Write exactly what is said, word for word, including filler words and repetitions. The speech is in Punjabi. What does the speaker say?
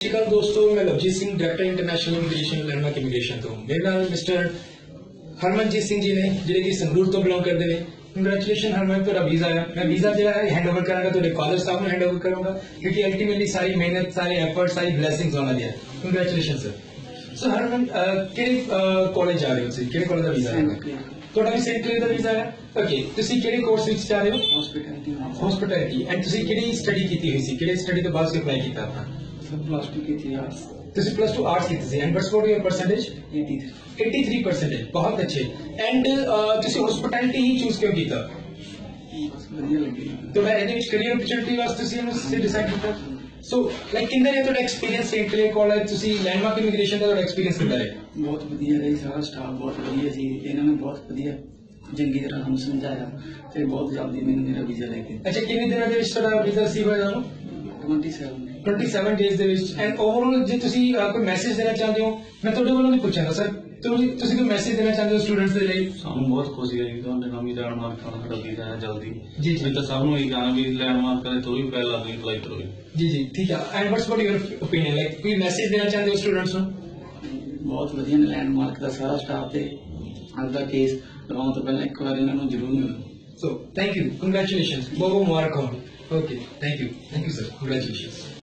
नमस्कार दोस्तों, मैं Lovejeet Singh, director international immigration landmark immigration तो मेरे नाल मिस्टर हरमनजीत सिंह जी ने जिहड़े कि संगरूर तो बिलोंग करते हैं। कंग्रेचुलेशन हरमन, तेरा वीजा आया। मैं वीजा जो है हैंड ओवर करांगा तो कॉलेज स्टाफ में हैंड ओवर करूंगा, क्योंकि अल्टीमेटली सारी मेहनत, सारे एफर्ट, सारी ब्लेसिंग्स होना दिया। Congratulation sir. सो हरमन किहड़े कॉलेज जा रहे हो तुसीं? किहड़े कॉलेज दा वीजा आया? ਤੁਹਾਡਾ ਵੀ ਸੇਂਟ ਕਲੇਅਰ ਦਾ ਵੀਜ਼ਾ ਹੈ। ਓਕੇ, ਤੁਸੀਂ ਕਿਹੜੇ ਕੋਰਸ ਵਿੱਚ ਜਾ ਰਹੇ ਹੋ? ਹਸਪਿਟੈਲਿਟੀ। ਹਸਪਿਟੈਲਿਟੀ। ਐਂਡ ਤੁਸੀਂ ਕਿਹੜੀ ਸਟੱਡੀ ਕੀਤੀ ਹੋਈ ਸੀ? ਕਿਹੜੇ ਸਟੱਡੀ ਤੋਂ ਬਾਅਦ ਤੁਸੀਂ ਅਪਲਾਈ ਕੀਤਾ ਆਪਣਾ? ਸਰ ਪਲੱਸ ਟੂ ਕੀਤੀ ਆਰਟਸ। ਤੁਸੀਂ ਪਲੱਸ ਟੂ ਆਰਟਸ ਕੀਤੀ ਸੀ। And what's what your percentage? eighty-three percent। ਬਹੁਤ ਅੱਛੇ। ਐਂਡ ਤੁਸੀਂ ਹਸਪਿਟੈਲਿਟੀ ਹੀ ਚੂਜ਼ ਕਿਉਂ ਕੀਤਾ? ਵਧੀਆ ਲੱਗੀ। ਤੁਹਾਡਾ ਇਹਦੇ ਵਿੱਚ ਕੈਰੀਅਰ ਓਪਰਚੁਨਿਟੀ ਵਾਸਤੇ ਤੁਸੀਂ ਇਹਨੂੰ ਡਿਸਾਈਡ ਕੀਤਾ? ਸੋ ਲਾਈਕ ਕਿੰਨਾ ਰਿਹਾ ਤੁਹਾਡਾ ਐਕਸਪੀਰੀਅੰਸ ਸੇਂਟ ਕਲੇਅਰ ਕਾਲਜ? ਤੁਸੀਂ ਲੈਂਡਮਾਰਕ ਇਮੀਗ੍ਰੇਸ਼ਨ ਦਾ ਤੁਹਾਡਾ ਐਕਸਪੀਰੀਅੰਸ ਕਿੰਨਾ ਰਿਹਾ? ਬਹੁਤ ਵਧੀਆ ਰਹੀ, ਸਾਰਾ ਸਟਾਫ ਬਹੁਤ ਵਧੀਆ ਸੀ। ਇਹਨਾਂ ਨੇ ਬਹੁਤ ਵਧੀਆ ਚੰਗੀ ਤਰ੍ਹਾਂ ਸਾਨੂੰ ਸਮਝਾਇਆ ਤੇ ਬਹੁਤ ਜਲਦੀ ਮੈਨੂੰ ਮੇਰਾ ਵੀਜ਼ਾ ਲੈ ਕੇ। ਅੱਛਾ, ਕਿੰਨੇ ਦਿਨਾਂ ਦੇ ਵਿੱਚ ਤੁਹਾਡਾ ਵੀਜ਼ਾ ਰਿਸੀਵ ਹੋਇਆ ਤੁਹਾਨੂੰ? twenty-seven twenty-seven ਡੇਜ਼ ਦੇ ਵਿੱਚ। ਐਂਡ ਓਵਰਆਲ ਜੇ ਤੁਸੀਂ ਕੋਈ ਮੈਸੇਜ ਦੇਣਾ ਚਾਹੁੰਦੇ ਹੋ, ਮੈਂ ਤੁਹਾਡੇ ਵੱਲੋਂ ਨਹੀਂ ਪੁੱਛਾਂਗਾ ਸਰ, ਤੁਸੀਂ ਕੋਈ ਮੈਸੇਜ ਦੇਣਾ ਚਾਹੁੰਦੇ ਹੋ ਸਟੂਡੈਂਟਸ ਦੇ ਲਈ? ਸਾਨੂੰ ਬਹੁਤ ਖੁਸ਼ੀ ਹੈ ਜੀ ਤੁਹਾਡੇ ਨਾਲ ਵੀ ਲੈਂਡਮਾਰਕ ਨਾਲ ਸਾਡਾ ਵੀਜ਼ਾ ਹੈ ਜਲਦੀ। ਜੀ ਜੀ, ਤਾਂ ਸਭ ਨੂੰ ਇਹ ਕਹਾਂ ਵੀ ਲੈਂਡਮਾਰਕ ਕਰੇ ਤੋਂ ਵੀ ਪਹਿਲਾਂ ਵੀ ਅਪਲਾਈ ਕਰੋ ਜੀ ਜੀ। ਠੀਕ ਹੈ। And what's what your opinion, like ਕੋਈ ਮੈਸੇਜ ਦੇਣਾ ਚਾਹੁੰਦੇ ਹੋ ਸਟੂਡੈਂਟਸ ਨੂੰ? ਬਹੁਤ ਵਧੀਆ ਨੇ ਲੈਂਡਮਾਰਕ ਦਾ ਸਾਰਾ ਸਟਾਫ ਤੇ ਅੱਜ ਦਾ ਕੇਸ ਲਗਾਉਣ ਤੋਂ ਪਹਿਲਾਂ ਇੱਕ ਵਾਰ ਇਹਨਾਂ ਨੂੰ ਜ਼ਰੂਰ ਮਿਲੋ। ਸੋ ਥੈਂਕ ਯੂ, ਕੰਗ੍ਰੈਚੁਲੇਸ਼ਨ, ਬਹੁਤ ਬਹੁਤ ਮੁਬਾਰਕ ਹੋ। Okay, thank you, thank you sir, congratulation.